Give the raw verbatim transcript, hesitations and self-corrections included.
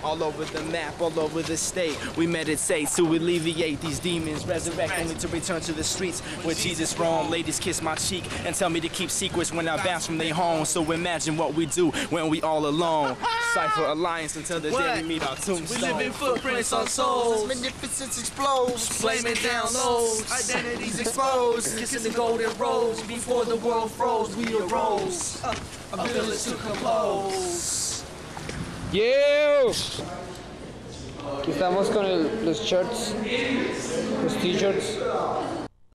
all over the map, all over the state. We meditate to alleviate these demons, resurrect only to return to the streets where Jesus roamed. Ladies kiss my cheek and tell me to keep secrets when I bounce from their home. So imagine what we do when we all alone. Cyphalliance until the day we meet our tombstone. We live in footprints on souls. Magnificence explodes. Flaming down lows. Identities exposed. Kissing the golden rose. Before the world froze, we arose. Uh, a village to compose. Yeah. Estamos con el, los shirts, los t-shirts.